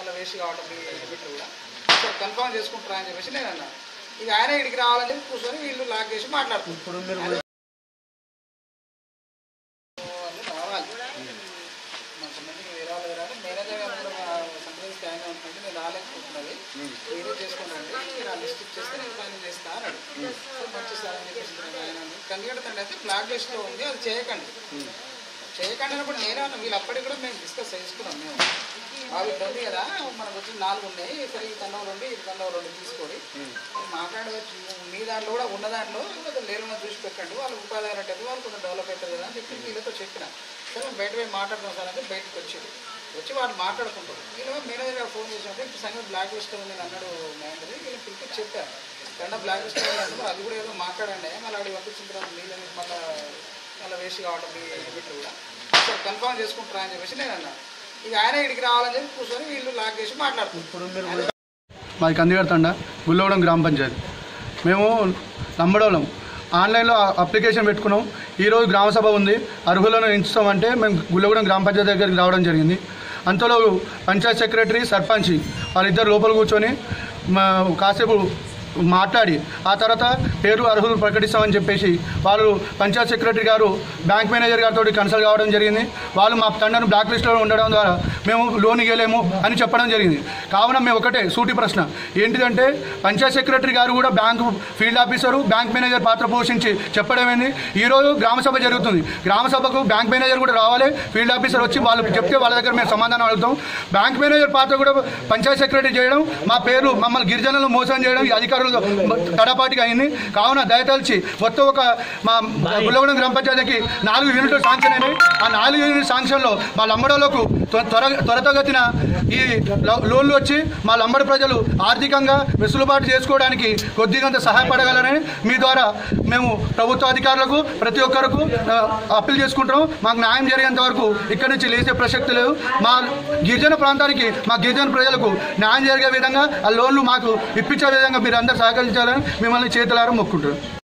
మళ్ళీ వేస్ట్ కావడం వీళ్ళు కూడా కన్ఫర్మ్ చేసుకుంటారా అని చెప్పేసి నేను అన్నా. ఇక ఆయన ఇడికి రావాలని చెప్పి కూర్చొని వీళ్ళు లాక్ చేసి మాట్లాడుతున్నారు. రావాలి కొంతమందికి వేరే వాళ్ళు రావాలి. మేనేజర్ గారు కూడా సంప్రదిస్తే ఆయన ఉంటుంది, నేను రాలేకపోతున్నది మీరే చేసుకుంటానండి, మీరు ఆ లిస్ట్ ఇచ్చేస్తే నేను పైన చేస్తా అన్నాడు. మంచి సార్ అని చెప్పేసి ఆయన కండిగడతండి అయితే బ్లాక్ లిస్ట్లో ఉంది, అది చేయకండి అన్నప్పుడు నేనే అన్నా. వీళ్ళు అప్పటికి కూడా మేము డిస్కస్ చేసుకున్నాం. మేము అవి ఉంది కదా మనకు వచ్చి 4 ఉన్నాయి, సరే ఈ కన్నవ 2 ఈ కన్నవ 2 తీసుకొని మాట్లాడవచ్చు. మీ దాంట్లో కూడా ఉన్న దాంట్లో లేరున్న చూసి పెట్టండి, వాళ్ళు ఉపాధి అయినట్టు వాళ్ళు కొంచెం డెవలప్ అవుతుంది కదా అని చెప్పి వీళ్ళతో చెప్పిన. సరే బయట పోయి మాట్లాడుతున్నాం సార్ అంటే బయటకు వచ్చి వాళ్ళు మాట్లాడుకుంటారు. వీళ్ళు మేనేజర్ గారు ఫోన్ చేసినప్పుడు ఇప్పుడు సంగతి బ్లాక్ లిస్ట్ ఉంది అన్నాడు మేనేజర్. వీళ్ళు పిలిపి చెప్పారు కన్నా బ్లాక్ లిస్ట్ ఉంది, అది కూడా ఏదో మాట్లాడండి, మళ్ళీ అడిగి పంపించిన తర్వాత మీరు మళ్ళీ వేస్ట్ కావడం వీళ్ళు కూడా కన్ఫర్మ్ చేసుకుంటారా అని చెప్పేసి నేను అన్నా. ఇక ఆయన ఇడికి రావాలని చెప్పి కూర్చొని వీళ్ళు లాక్ చేసి మాట్లాడుతున్నారు. మాది కందిగడతండ గుల్లగూడెం గ్రామ పంచాయతీ. మేము నంబడోళ్ళం ఆన్లైన్లో అప్లికేషన్ పెట్టుకున్నాం. ఈరోజు గ్రామసభ ఉంది, అర్హులను ఎంచుతామంటే మేము గుల్లగూడెం గ్రామ పంచాయతీ దగ్గరికి రావడం జరిగింది. అంతలో పంచాయత్ సెక్రటరీ సర్పంచ్ వాళ్ళిద్దరు లోపల కూర్చొని కాసేపు మాట్లాడి ఆ తర్వాత పేరు అర్హులు ప్రకటిస్తామని చెప్పేసి వాళ్ళు పంచాయత్ సెక్రటరీ గారు బ్యాంక్ మేనేజర్ గారితో కన్సల్ట్ కావడం జరిగింది. వాళ్ళు మా తండ్రిని బ్లాక్ లిస్ట్లో ఉండడం ద్వారా మేము లోన్ ఇవ్వలేము అని చెప్పడం జరిగింది. కావున మేము ఒకటే సూటి ప్రశ్న ఏంటిదంటే పంచాయత్ సెక్రటరీ గారు కూడా bank field officer bank manager పాత్ర పోషించి చెప్పడం ఏంది. ఈరోజు గ్రామసభ జరుగుతుంది, గ్రామసభకు బ్యాంక్ మేనేజర్ కూడా రావాలి, ఫీల్డ్ ఆఫీసర్ వచ్చి వాళ్ళు చెప్తే వాళ్ళ దగ్గర మేము సమాధానం అడుగుతాం. బ్యాంక్ మేనేజర్ పాత్ర కూడా పంచాయత్ సెక్రటరీ చేయడం, మా పేరు మమ్మల్ని గిరిజనులు మోసం చేయడం ఈ అధికారులు తడపాటిగా అయింది. కావున దయతలిచి మొత్తం మా గుల్లగూడెం గ్రామ పంచాయతీకి 4 యూనిట్లు శాంక్షన్ అయినాయి. ఆ 4 యూనిట్ శాంక్షన్లో మా లంబడోళ్లకు త్వరతగతిన ఈ లోన్లు వచ్చి మా లంబడి ప్రజలు ఆర్థికంగా వెసులుబాటు చేసుకోవడానికి కొద్దిగంత సహాయపడగలరని మీ ద్వారా మేము ప్రభుత్వ అధికారులకు ప్రతి ఒక్కరికి అప్పీల్ చేసుకుంటున్నాం. మాకు న్యాయం జరిగేంత వరకు ఇక్కడి నుంచి లేచే ప్రసక్తి లేదు. మా గిరిజన ప్రాంతానికి మా గిరిజన ప్రజలకు న్యాయం జరిగే విధంగా ఆ లోన్లు మాకు ఇప్పించే విధంగా మీరు అందరూ సహకరించాలని మిమ్మల్ని చేతులారా మొక్కుంటారు.